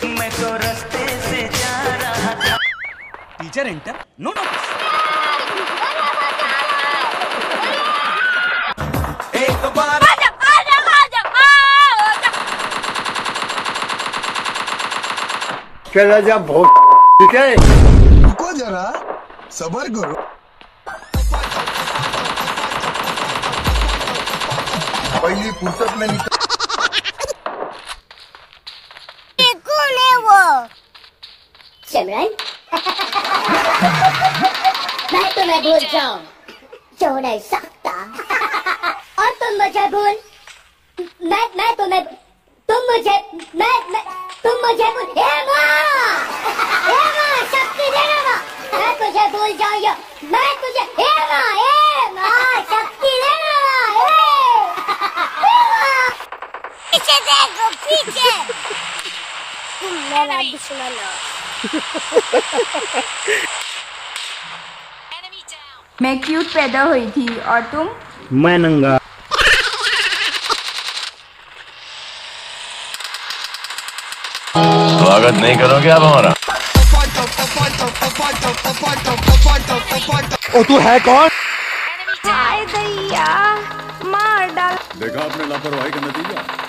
मैं तो रास्ते से जा रहा था। Teacher enter, no notice. एक बार चला जा बहुत ठीक है। रुको जरा सबर करो। पहली फुर्सत में निकल। कौन है वो? सिमरन। मैं तुम्हें भूल जाऊं जो नहीं सकता। और तुम मुझे भूल। मैं तुम्हें तुम मुझे तुम मुझे भूल। हे माँ शक्ति देना माँ। मैं तुझे भूल जाऊंगा। मैं तुझे हे माँ शक्ति देना माँ। पीछे देखो पीछे। तुम मेरा दुश्मन हो। मैं क्यूट पैदा हुई थी और तुम? मैं नंगा। स्वागत नहीं करोगे आप हमारा? ओ तू है कौन? हाय दैया, मार डाल। देखा आपने लापरवाही का नतीजा।